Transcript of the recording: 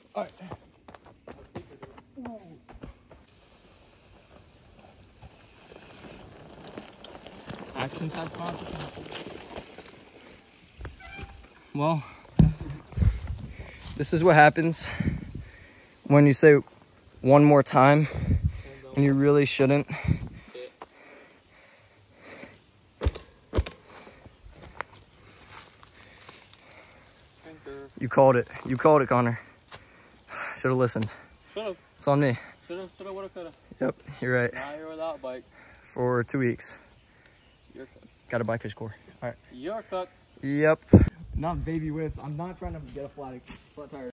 All right. Actions have consequences. Well, this is what happens when you say one more time and you really shouldn't. You called it. You called it, Connor. Should have listened. Should've. It's on me. Should've, would've, could've. Yep, you're right. Now you're without bike. For 2 weeks. You're cooked. Got a biker's core. All right. You're cooked. Yep. Not baby whips. I'm not trying to get a flat tire.